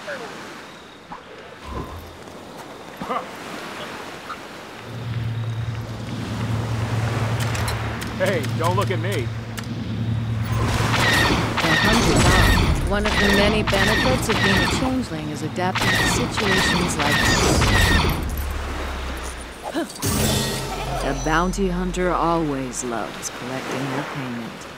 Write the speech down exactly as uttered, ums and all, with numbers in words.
Hey, don't look at me. The hunter's on. One of the many benefits of being a changeling is adapting to situations like this. The bounty hunter always loves collecting their payment.